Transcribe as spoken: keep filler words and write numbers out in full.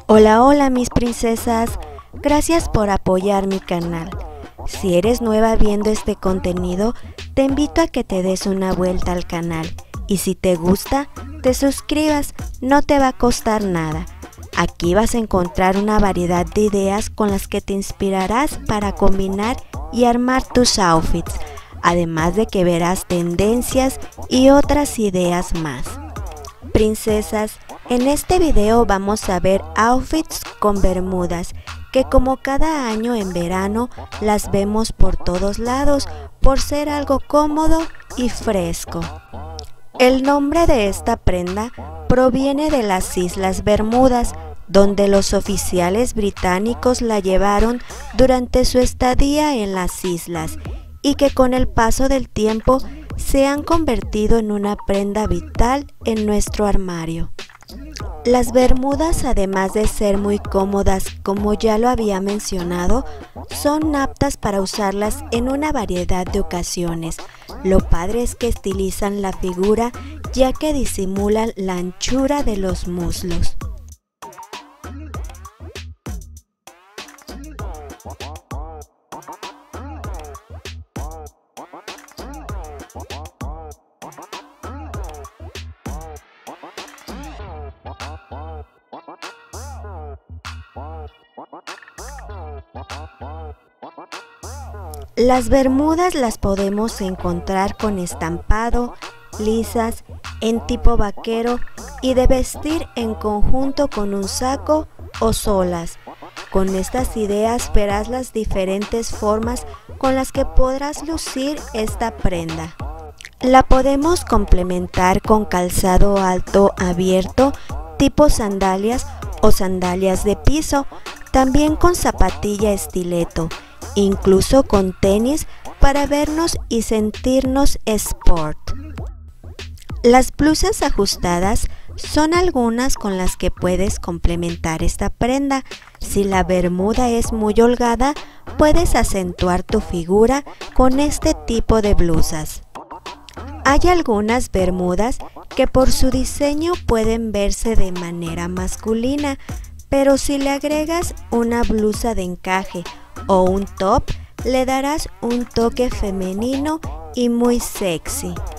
Hola, hola mis princesas, gracias por apoyar mi canal. Si eres nueva viendo este contenido, te invito a que te des una vuelta al canal y si te gusta, te suscribas, no te va a costar nada. Aquí vas a encontrar una variedad de ideas con las que te inspirarás para combinar y armar tus outfits, además de que verás tendencias y otras ideas más. Princesas, en este video vamos a ver outfits con bermudas, que como cada año en verano las vemos por todos lados por ser algo cómodo y fresco. El nombre de esta prenda proviene de las Islas Bermudas, donde los oficiales británicos la llevaron durante su estadía en las islas y que con el paso del tiempo se han convertido en una prenda vital en nuestro armario. Las bermudas, además de ser muy cómodas, como ya lo había mencionado, son aptas para usarlas en una variedad de ocasiones. Lo padre es que estilizan la figura, ya que disimulan la anchura de los muslos. Las bermudas las podemos encontrar con estampado, lisas, en tipo vaquero y de vestir en conjunto con un saco o solas. Con estas ideas verás las diferentes formas con las que podrás lucir esta prenda. La podemos complementar con calzado alto abierto, tipo sandalias o sandalias de piso, también con zapatilla estileto, incluso con tenis para vernos y sentirnos sport. Las blusas ajustadas son algunas con las que puedes complementar esta prenda. Si la bermuda es muy holgada, puedes acentuar tu figura con este tipo de blusas. Hay algunas bermudas que por su diseño pueden verse de manera masculina, pero si le agregas una blusa de encaje o un top, le darás un toque femenino y muy sexy.